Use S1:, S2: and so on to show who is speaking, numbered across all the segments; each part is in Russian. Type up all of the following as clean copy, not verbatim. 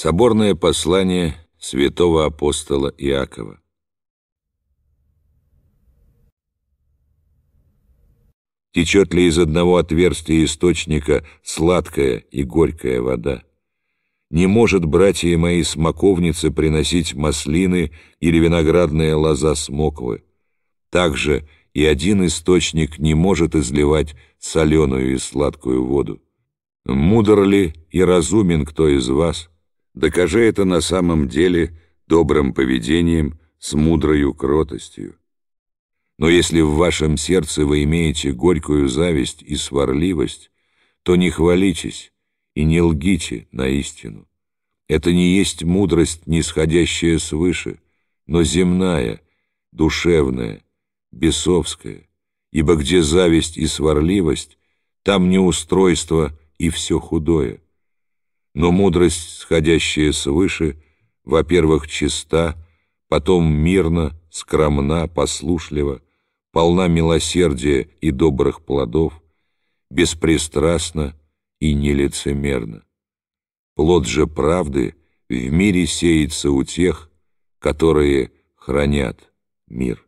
S1: Соборное послание святого апостола Иакова. Течет ли из одного отверстия источника сладкая и горькая вода? Не может, братья мои, смоковница приносить маслины или виноградная лоза смоквы. Также и один источник не может изливать соленую и сладкую воду. Мудр ли и разумен кто из вас? Докажи это на самом деле добрым поведением с мудрою кротостью. Но если в вашем сердце вы имеете горькую зависть и сварливость, то не хвалитесь и не лгите на истину. Это не есть мудрость, нисходящая свыше, но земная, душевная, бесовская, ибо где зависть и сварливость, там неустройство и все худое. Но мудрость, сходящая свыше, во-первых, чиста, потом мирна, скромна, послушлива, полна милосердия и добрых плодов, беспристрастна и нелицемерна. Плод же правды в мире сеется у тех, которые хранят мир.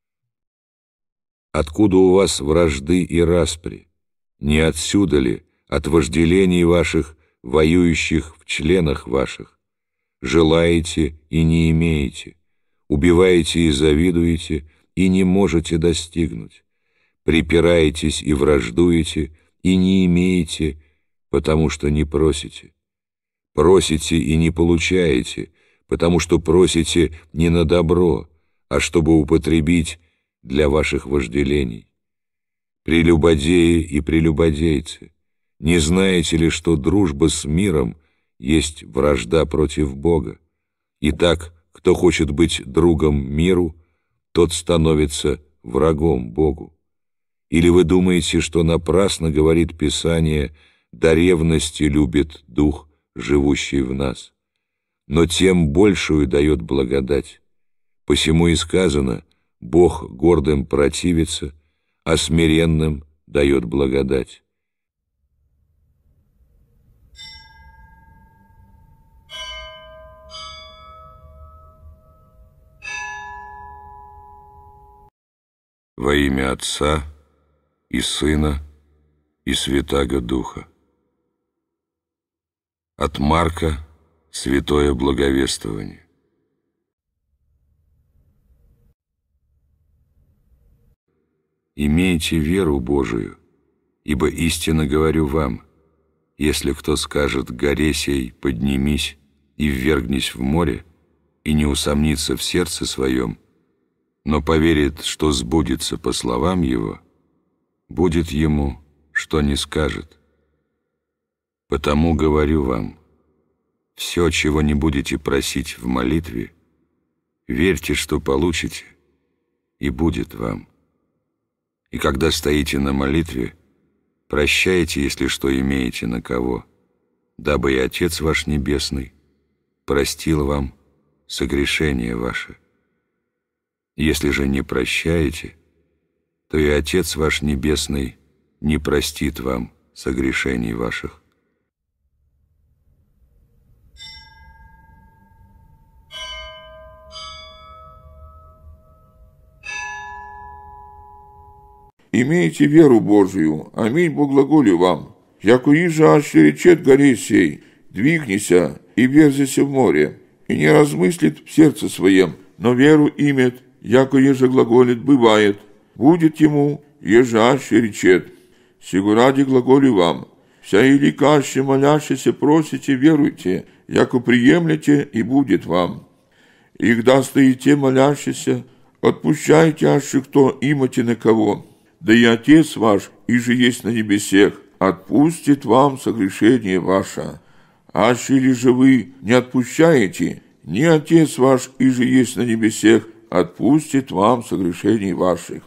S1: Откуда у вас вражды и распри? Не отсюда ли, от вожделений ваших, воюющих в членах ваших? Желаете и не имеете, убиваете и завидуете, и не можете достигнуть. Припираетесь и враждуете, и не имеете, потому что не просите. Просите и не получаете, потому что просите не на добро, а чтобы употребить для ваших вожделений. Прелюбодеи и прелюбодейцы, не знаете ли, что дружба с миром есть вражда против Бога? Итак, кто хочет быть другом миру, тот становится врагом Богу. Или вы думаете, что напрасно говорит Писание: «До ревности любит Дух, живущий в нас», но тем большую дает благодать. Посему и сказано: «Бог гордым противится, а смиренным дает благодать». Во имя Отца и Сына и Святаго Духа. От Марка святое благовествование. Имейте веру Божию, ибо истинно говорю вам, если кто скажет горе сей: поднимись и ввергнись в море, и не усомнится в сердце своем, но поверит, что сбудется по словам его, будет ему, что не скажет. Потому говорю вам, все, чего не будете просить в молитве, верьте, что получите, и будет вам. И когда стоите на молитве, прощайте, если что имеете на кого, дабы и Отец ваш Небесный простил вам согрешения ваши. Если же не прощаете, то и Отец ваш Небесный не простит вам согрешений ваших.
S2: Имейте веру Божию, аминь, Бог глаголю вам. Яко иже аще речет горе сей: двигнися и верзися в море, и не размыслит в сердце своем, но веру имет, яко еже глаголит, бывает, будет ему, еже аще речет. Сего ради глаголю вам, вся илика аще молящися просите, веруйте, яко приемлете, и будет вам. И когда стоите молящися, отпущайте аще кто имате на кого. Да и Отец ваш, иже есть на небесех, отпустит вам согрешение ваше. Аще ли же вы не отпущаете, ни Отец ваш, иже есть на небесех, отпустит вам согрешений ваших.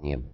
S3: небу.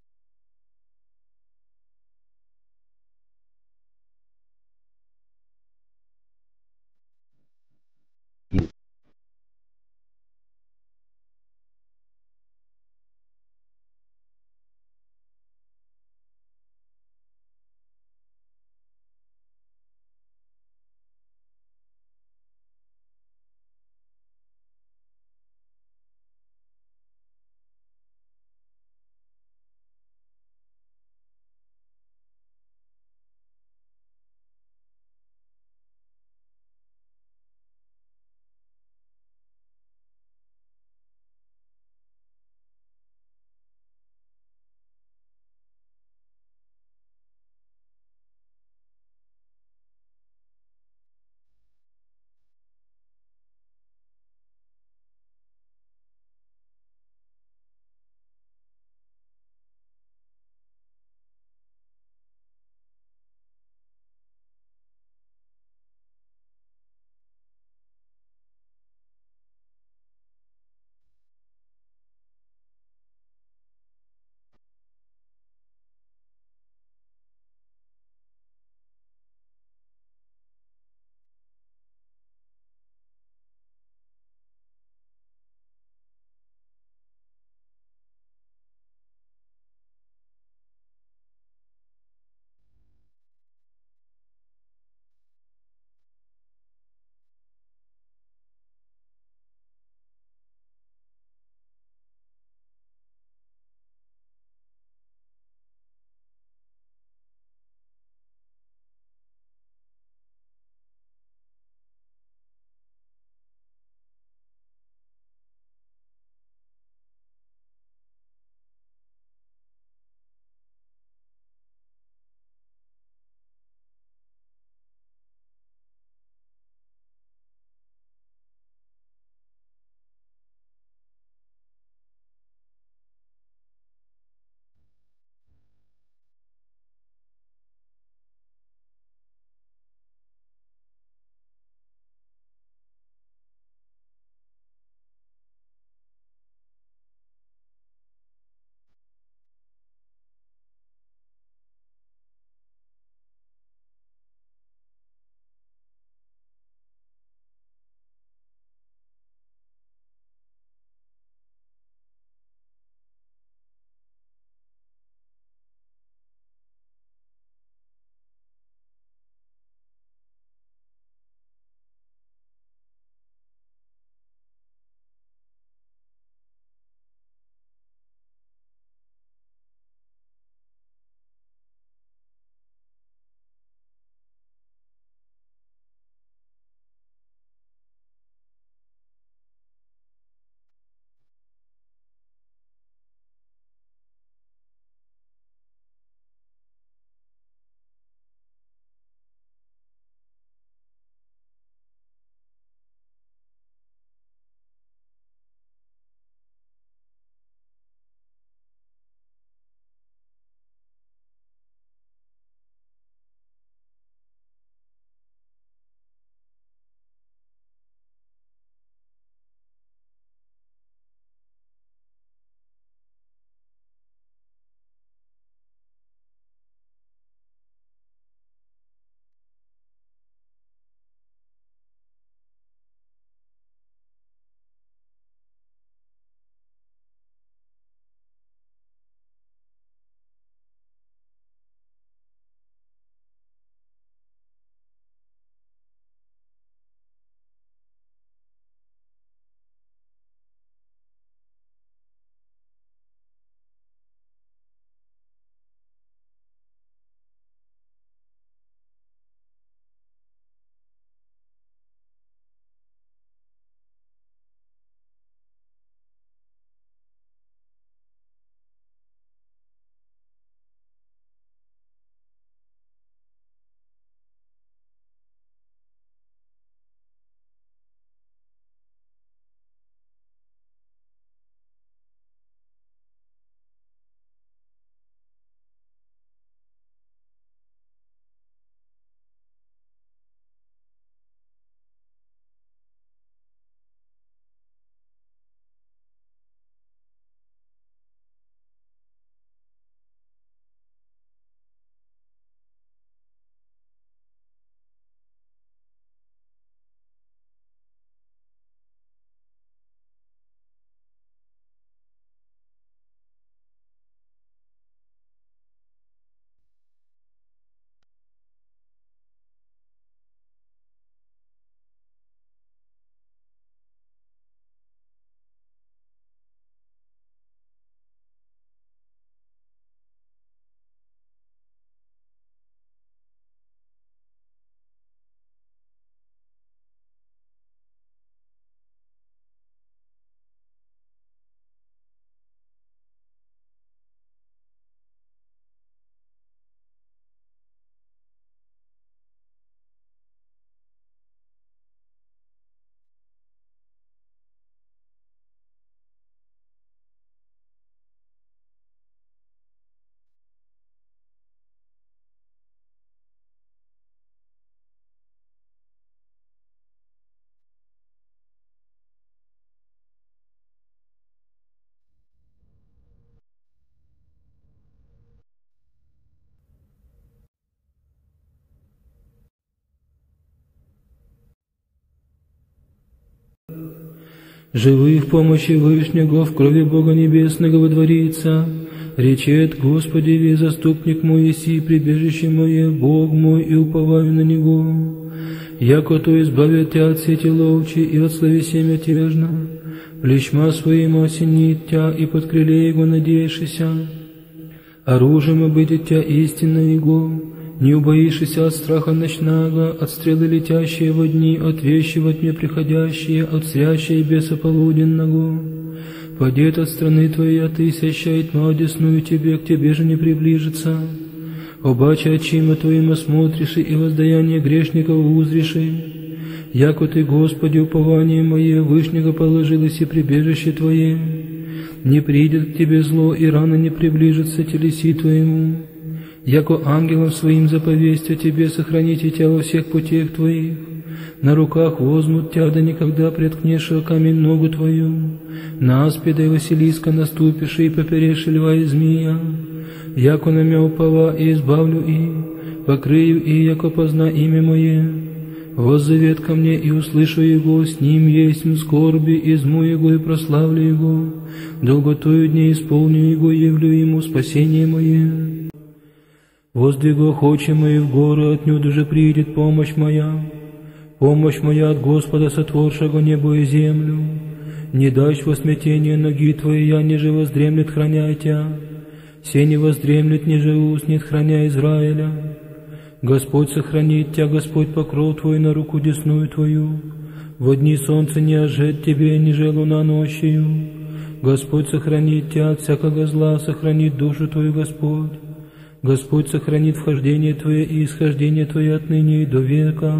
S3: Живы в помощи Вышнего, в крови Бога Небесного водворится. Речет: Господи, ви заступник мой, еси прибежище мое, Бог мой, и уповаю на Него. Яко то избавит Тя от сети ловчи и от слови семя тяжна, плечма своим осенит Тя, и под крыле Его надеешься. Оружием будет Тя истинно Его, не убоишься от страха ночного, от стрелы летящие во дни, от вещи во тьме приходящие, от зрящей беса полуденного. Падет от страны Твоей, а Ты сящает тьма одесную Тебе, к Тебе же не приближится. Обаче очима Твоим осмотришь, и воздаяние грешников узришь. Яко Ты, Господи, упование мое, Вышнего положилось и прибежище Твое. Не придет к Тебе зло, и рано не приближится телеси Твоему. Яко ангелам Своим заповесть о Тебе, сохраните Тя во всех путях Твоих. На руках возьмут Тя, да никогда преткнешь о камень ногу Твою. На аспида и Василиска наступишь, и поперешь льва и змея. Яко на мя упова, и избавлю и, покрыю и, яко позна имя Мое. Воззовет ко мне, и услышу Его, с Ним есть скорби, изму Его и прославлю Его. Долготою дней исполню Его, явлю Ему спасение Мое. Воздвигу очи мои в горы, отнюдь уже придет помощь моя. Помощь моя от Господа, сотворшего небо и землю. Не дашь во смятение ноги Твои, я ниже воздремлет, храня Тя. Се не воздремлет, ниже уснет, храня Израиля. Господь сохранит Тя, Господь покров Твой на руку десную Твою. Во дни солнца не ожет Тебе, ниже луна ночью. Господь сохранит Тя от всякого зла, сохранит душу Твою Господь. Господь сохранит вхождение Твое и исхождение Твое отныне и до века.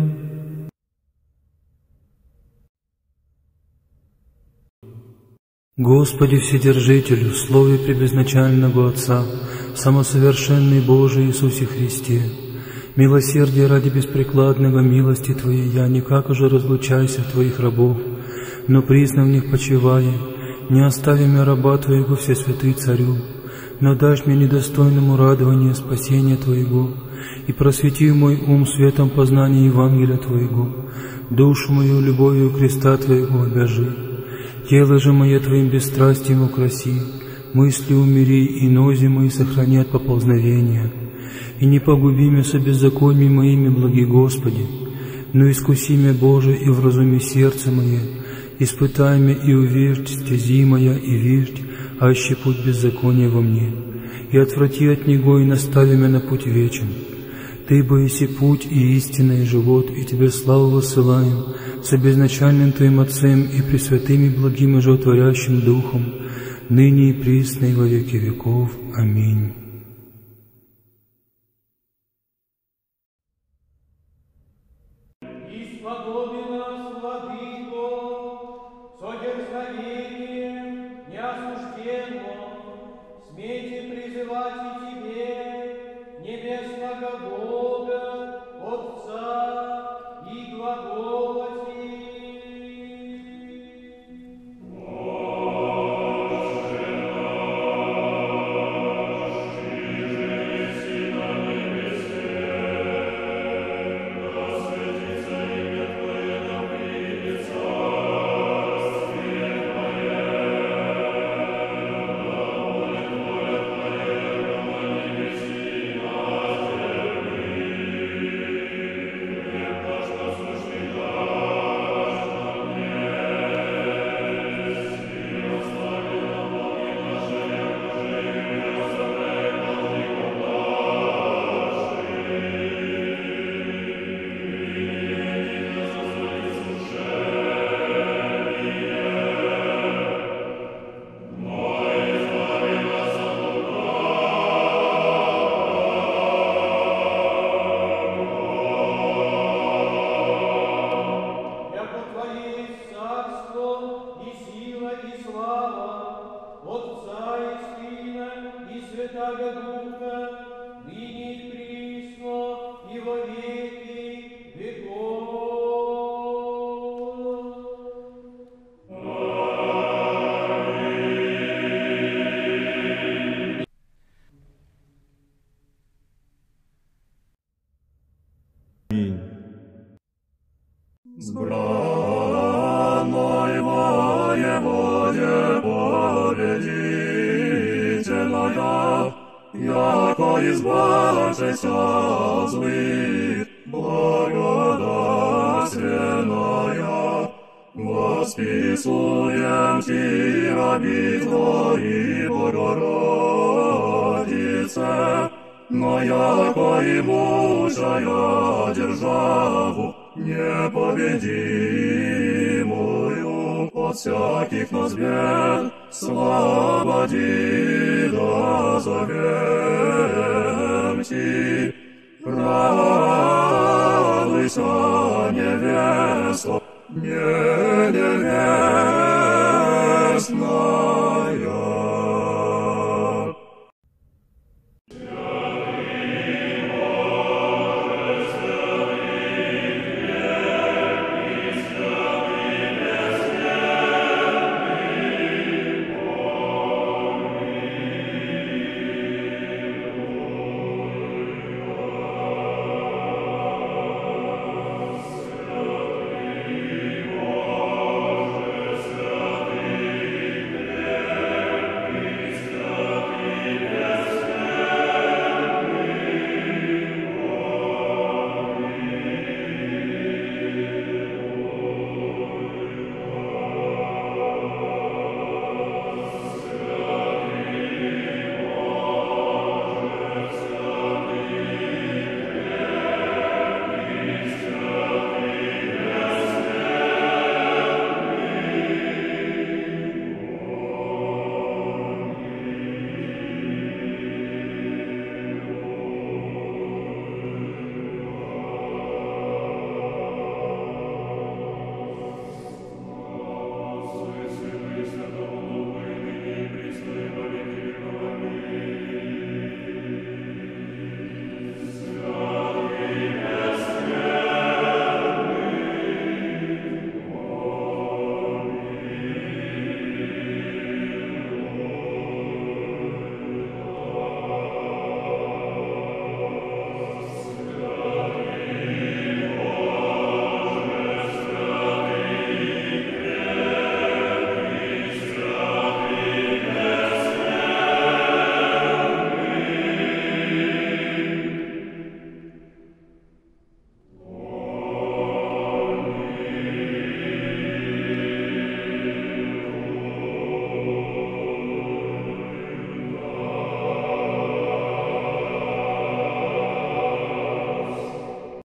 S3: Господи Вседержителю, Слове Пребезначального Отца, Самосовершенный Божий Иисусе Христе, милосердие ради беспрекладного милости Твоей, я никак уже разлучайся от Твоих рабов, но присно в них почивая, не остави меня раба Твоего, Всесвятый Царю, но дашь мне недостойному радование спасения Твоего, и просвети мой ум светом познания Евангелия Твоего, душу мою любовью креста Твоего обяжи. Тело же мое Твоим бесстрастием украси, мысли умири, и нози мои сохрани от поползновения. И не погуби меня со беззакониями моими, благи Господи, но искуси меня, Боже, и вразуми сердце мое, испытай меня и увиждь стези моя, и виждь, аще путь беззакония во мне, и отврати от него, и настави меня на путь вечен. Ты бы еси путь и истина, и живот, и Тебе славу высылаем, с безначальным Твоим Отцем и пресвятым и благим и животворящим Духом, ныне и присно и во веки веков. Аминь.
S4: С браной моей Твоя, яко избавшись от злых, благодатственная, восписуем Ти, раби Твои, Богородице, но яко имущая державу непобедимую от всяких нас бед, свободи да зовем Ти. Радуйся, невеста, не невестна,